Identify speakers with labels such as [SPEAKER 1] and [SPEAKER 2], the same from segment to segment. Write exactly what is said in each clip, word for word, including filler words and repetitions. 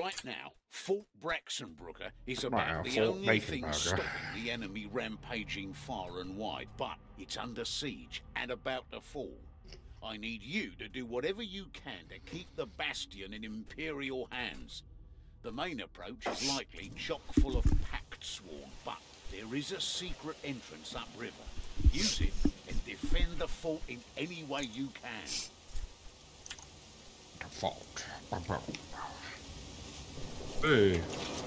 [SPEAKER 1] Right now, Fort Braxenbrooker is
[SPEAKER 2] Wow,
[SPEAKER 1] about the
[SPEAKER 2] Fort
[SPEAKER 1] only thing
[SPEAKER 2] Baconburger.
[SPEAKER 1] stopping the enemy rampaging far and wide, but it's under siege and about to fall. I need you to do whatever you can to keep the bastion in Imperial hands. The main approach is likely chock full of packed swarm, but there is a secret entrance upriver. Use it and defend the fort in any way you can.
[SPEAKER 2] The fort. Hey.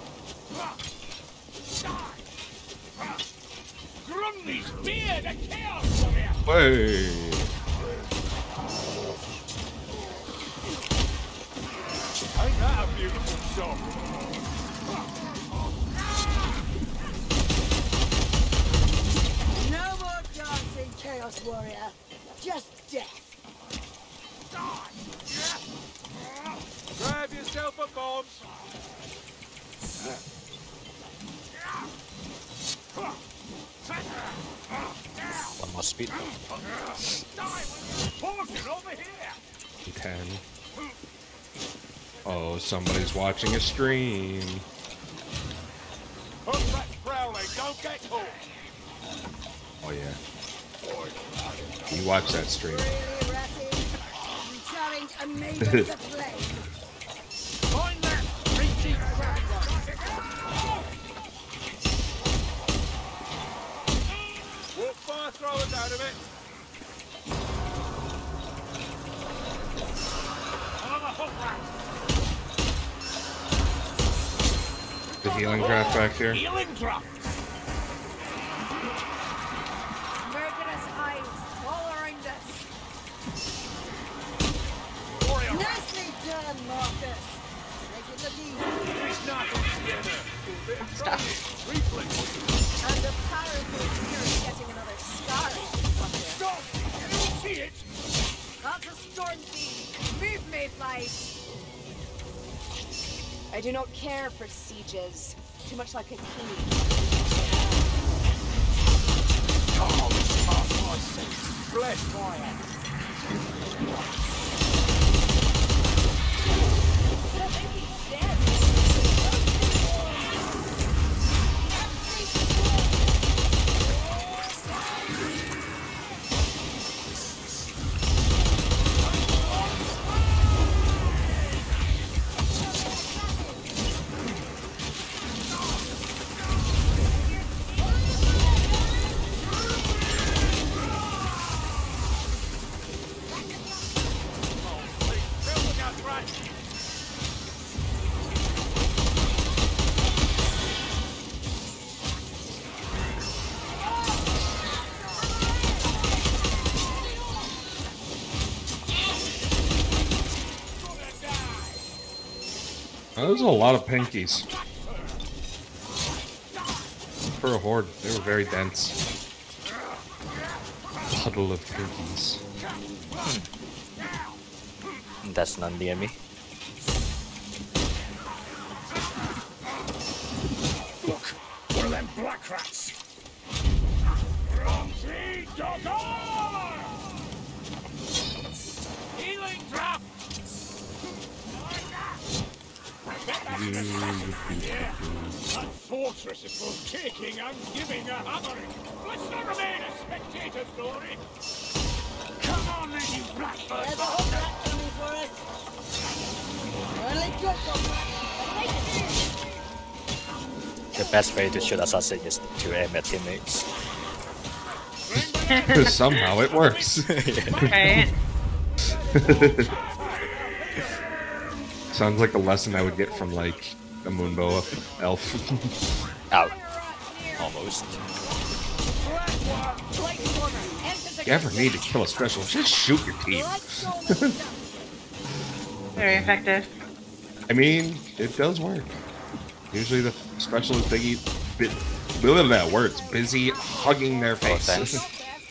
[SPEAKER 1] Grumney's beard, a chaos warrior!
[SPEAKER 2] Hey.
[SPEAKER 1] Ain't that a beautiful song?
[SPEAKER 3] No more dancing, Chaos Warrior. Just death.
[SPEAKER 1] Grab yourself a bomb.
[SPEAKER 4] One more speed.
[SPEAKER 1] Over here.
[SPEAKER 2] ten. Oh, somebody's watching a stream.
[SPEAKER 1] Hook that prowling, don't get caught.
[SPEAKER 2] Oh yeah. You watch that stream.
[SPEAKER 3] Really, Ratty? You challenge a maiden to play.
[SPEAKER 1] Find that reaching crab Walk fire throwers out of it. Another hook rat.
[SPEAKER 2] The healing draft back here.
[SPEAKER 1] Healing drop.
[SPEAKER 3] Murderous eyes all around us. Nicely done, Marcus. Make it look easy.
[SPEAKER 1] It's not together.
[SPEAKER 3] And the powerful spirit getting another scar.
[SPEAKER 1] Stop! I don't see it.
[SPEAKER 3] That's a storm fiend. Move, Mayflies.
[SPEAKER 5] I do not care for sieges. Too much like a king.
[SPEAKER 1] Oh, past my sense. Bless fire.
[SPEAKER 2] Oh, there's a lot of pinkies. For a horde, they were very dense. Puddle of pinkies.
[SPEAKER 4] That's none near me.
[SPEAKER 1] Look, one of them black rats. Grumpy dogger! Healing drop! Yeah, that fortress is for kicking and giving a hammering. Let's not remain a spectator story. Come on then, you blackbird!
[SPEAKER 3] There's a hook rat coming for us. Only good for
[SPEAKER 4] The best way to shoot assassin is to aim at teammates.
[SPEAKER 2] Somehow it works.
[SPEAKER 6] Right.
[SPEAKER 2] Sounds like a lesson I would get from like a Moonbow elf.
[SPEAKER 4] Out. Almost.
[SPEAKER 2] If you ever need to kill a special, just shoot your team.
[SPEAKER 6] Very effective.
[SPEAKER 2] I mean, it does work. Usually the special is biggie, bit, blah, that words, busy hugging their
[SPEAKER 4] Oh,
[SPEAKER 2] face.
[SPEAKER 4] thanks.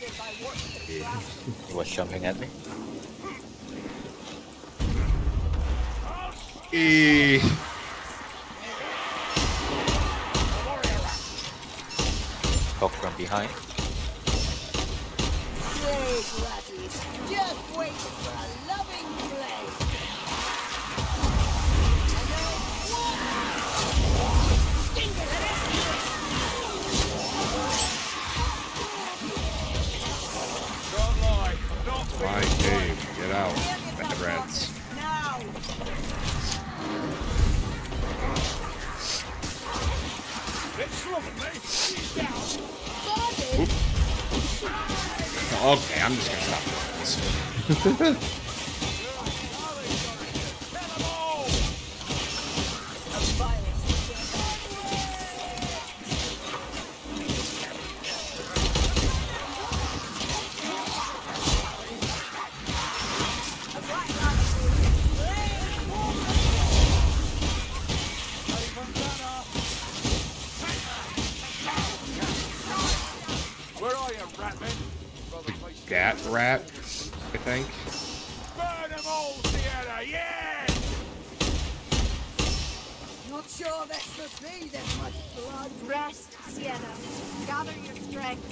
[SPEAKER 4] He was jumping at me.
[SPEAKER 2] E
[SPEAKER 4] Hook from behind.
[SPEAKER 3] Great, ratties. Just wait for a loving play.
[SPEAKER 2] My cave. Get out. Bad rats.
[SPEAKER 3] Now!
[SPEAKER 2] Okay, I'm just gonna stop doing this. Gat rat, I think.
[SPEAKER 1] Burn them all, Sienna, yeah!
[SPEAKER 3] Not sure this must be this much blood.
[SPEAKER 5] Rest, Sienna. Gather your strength.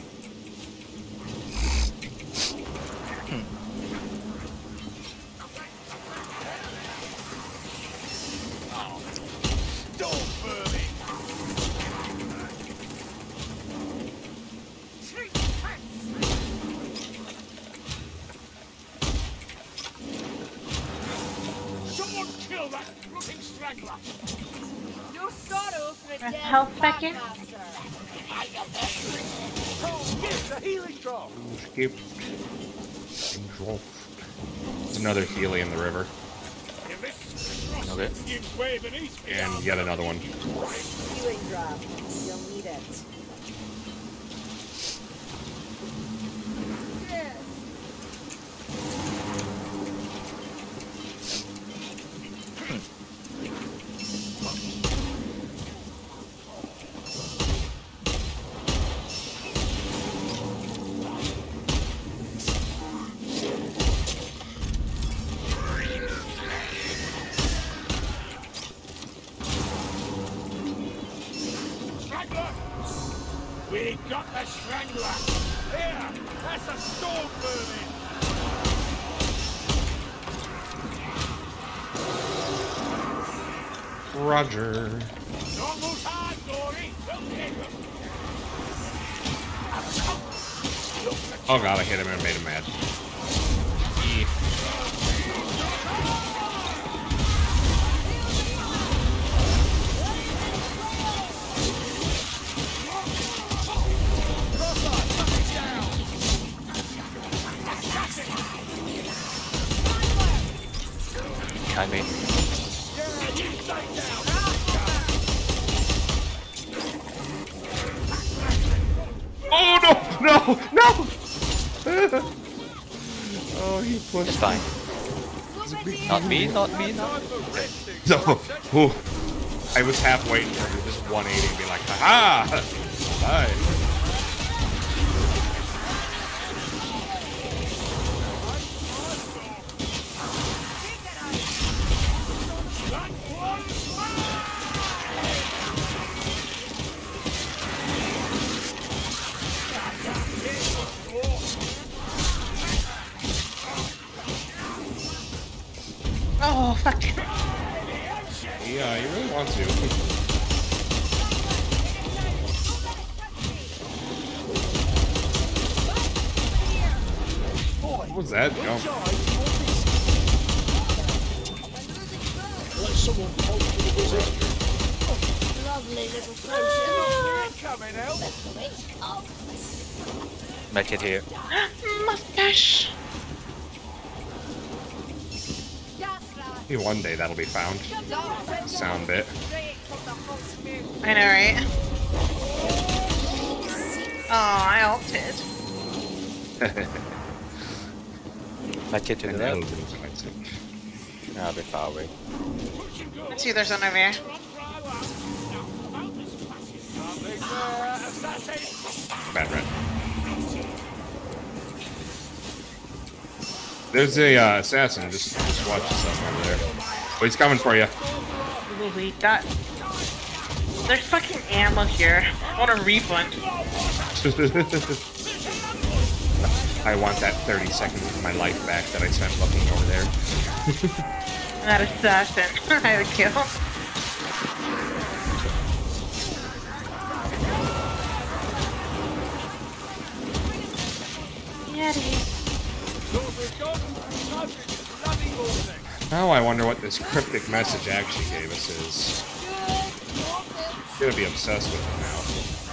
[SPEAKER 1] Don't burn it! Someone kill that rotting straggler!
[SPEAKER 5] No sorrow for a dead
[SPEAKER 6] Health second.
[SPEAKER 5] Pathmaster.
[SPEAKER 1] Oh, yes, the healing drop!
[SPEAKER 2] Skip. There's another Healy in the river.
[SPEAKER 1] If this
[SPEAKER 4] Okay.
[SPEAKER 1] gives way beneath me,
[SPEAKER 2] And yet another one.
[SPEAKER 3] Healing drop. You'll need it. Yes.
[SPEAKER 1] Strangler! We got the strangler! Here! That's a storm burning!
[SPEAKER 2] Roger.
[SPEAKER 1] Don't move hard, Dory! We'll take him!
[SPEAKER 2] Oh god, I hit him and made him mad. E.
[SPEAKER 4] Behind me.
[SPEAKER 2] Oh no! No! No! Oh, he pushed.
[SPEAKER 4] It's fine. Not me, not me, not me.
[SPEAKER 2] No. Ooh. I was half waiting for him to just one eighty and be like, haha! Bye.
[SPEAKER 6] Oh, fuck.
[SPEAKER 2] Yeah, you really want to. What was that jump?
[SPEAKER 1] Let someone hold to the position.
[SPEAKER 3] Lovely little potion.
[SPEAKER 1] Coming out!
[SPEAKER 4] Medkit here.
[SPEAKER 6] Mustache.
[SPEAKER 2] Maybe one day that'll be found. Sound bit.
[SPEAKER 6] I know, right? Oh, I ulted.
[SPEAKER 4] Medkit to the
[SPEAKER 2] And
[SPEAKER 4] left.
[SPEAKER 2] that'll be quite sick.
[SPEAKER 4] Ah, a bit far away.
[SPEAKER 6] Let's see if there's one over here.
[SPEAKER 2] Bad red. There's a uh, assassin. Just, just watch yourself over there. Oh, he's coming for you.
[SPEAKER 6] Ooh, we got. There's fucking ammo here. I want a refund.
[SPEAKER 2] I want that thirty seconds of my life back that I spent looking over there.
[SPEAKER 6] That assassin. I had a kill. Yeti.
[SPEAKER 2] Now I wonder what this cryptic message actually gave us is. I'm gonna be obsessed with it now.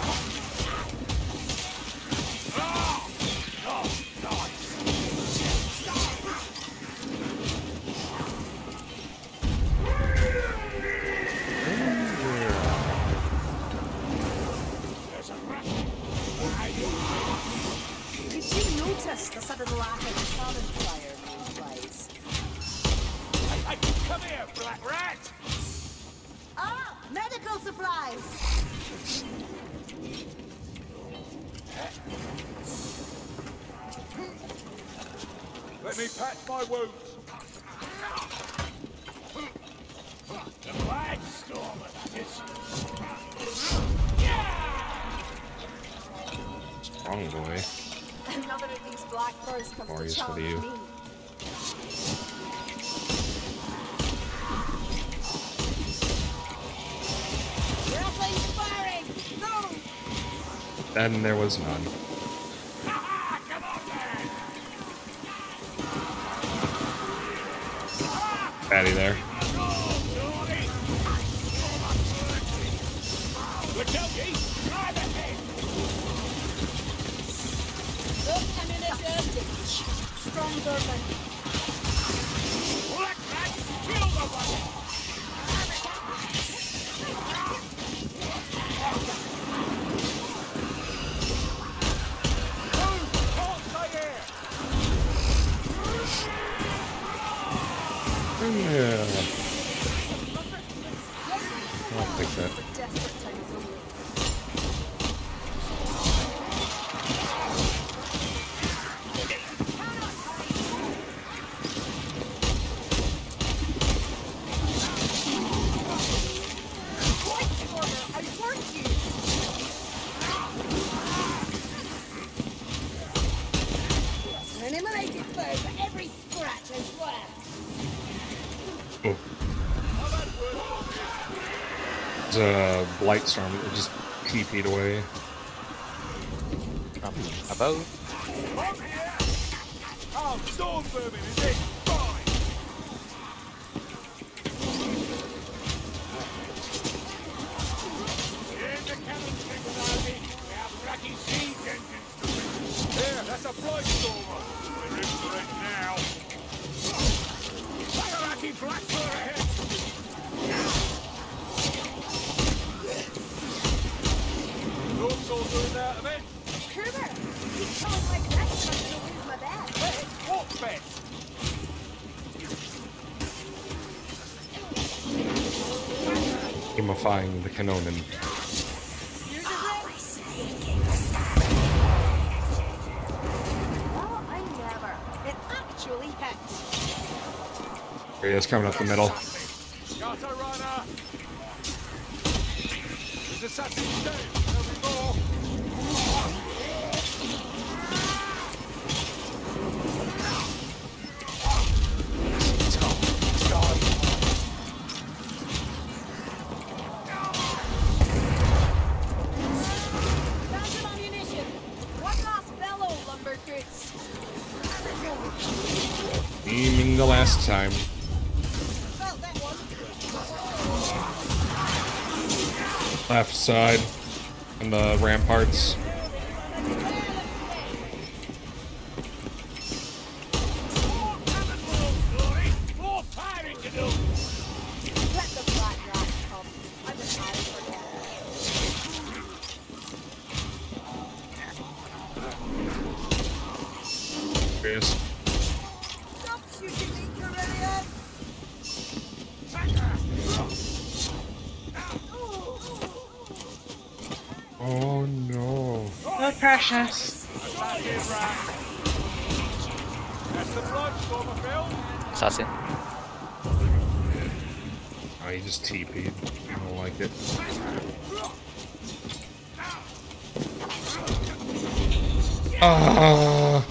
[SPEAKER 3] Did she notice the sudden lack of cannon fire in these place?
[SPEAKER 7] Hey, come here, black rat!
[SPEAKER 3] Ah, medical supplies!
[SPEAKER 7] Let me patch my wounds. The flag stormer, it's...
[SPEAKER 2] Strong boy.
[SPEAKER 3] Another of these black birds comes
[SPEAKER 2] Glorious
[SPEAKER 3] to
[SPEAKER 2] for
[SPEAKER 3] challenge
[SPEAKER 2] you.
[SPEAKER 3] me. Airplane's firing! No!
[SPEAKER 2] Then there was none.
[SPEAKER 7] Come on, man!
[SPEAKER 2] Patty there.
[SPEAKER 7] Look out, ye! Try the head!
[SPEAKER 3] Look, ammunition! Strong vermin.
[SPEAKER 7] Black rat, kill the one! Move! Can't stay here!
[SPEAKER 2] Yeah. I'll take that.
[SPEAKER 3] For desperate times only. An immolated foe for every scratch and swear.
[SPEAKER 2] Oh. There's a blight storm that just T P'd away.
[SPEAKER 4] From above.
[SPEAKER 7] Come here! Oh, storm vermin, is it? Fine! Here's the cannon stick, Arby. We have Bracky siege engines to fix. There, that's a blight stormer. We're in for it now. Bracky Blackfur ahead! Looks all good out of it.
[SPEAKER 3] Kruger, keep calling like this and I'm gonna lose my bet.
[SPEAKER 7] Hey, what bet?
[SPEAKER 2] Gamifying the Canonin.
[SPEAKER 3] Here's a break. Well, I never. It actually hit.
[SPEAKER 2] Here he is coming up the middle.
[SPEAKER 7] Got a runner. There's assassins dead. There'll be more.
[SPEAKER 3] Found some ammunition. One last bellow, lumber goods.
[SPEAKER 2] Beaming the last time.
[SPEAKER 3] Felt that one.
[SPEAKER 2] Left side. And the ramparts.
[SPEAKER 7] More cannonballs, Glory. More firing to do.
[SPEAKER 3] Let the black rat come. I'm just hiding for that.
[SPEAKER 2] Here he is.
[SPEAKER 3] Stop shooting me, Corellian!
[SPEAKER 2] Oh no.
[SPEAKER 6] Oh, precious.
[SPEAKER 7] Assassin rat. That's the blood stormer, Phil.
[SPEAKER 4] Assassin.
[SPEAKER 2] Oh, he just T P'd. I don't like it. Ah.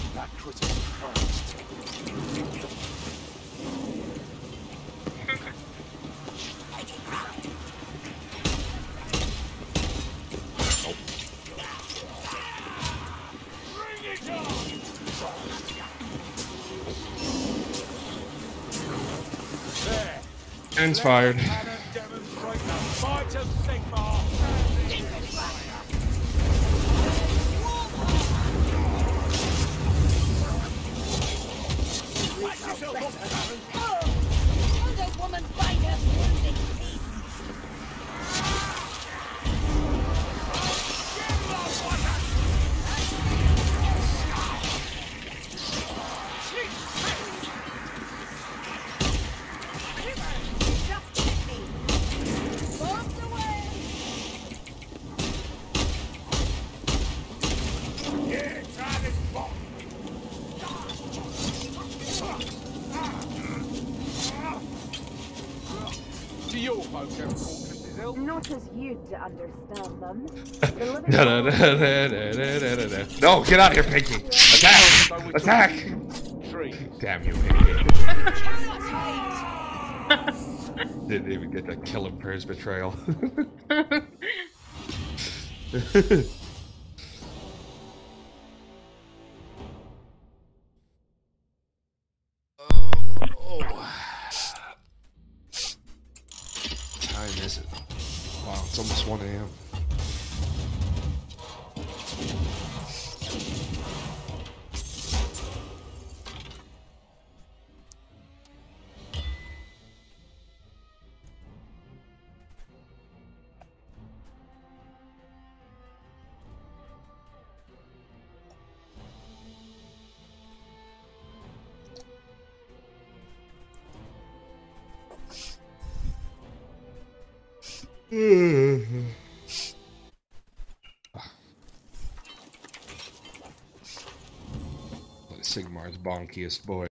[SPEAKER 7] Bring it on.
[SPEAKER 2] Turns fired.
[SPEAKER 7] Cannon demonstrate the might of Sigmar. Watch yourself up, Baron.
[SPEAKER 3] Will the woman find her wound in peace?
[SPEAKER 7] Yeah, try this bomb. Do your folks have fortresses, Elf?
[SPEAKER 5] Not as you'd understand them.
[SPEAKER 2] Da, da, da, da, da, da, da, da. No, get out of here, Pinky! Attack! Attack!
[SPEAKER 7] Trees.
[SPEAKER 2] Damn you, Pinky. Didn't even get to kill him for his betrayal. Time is it? Wow, it's almost one A M Sigmar's bonkiest boy.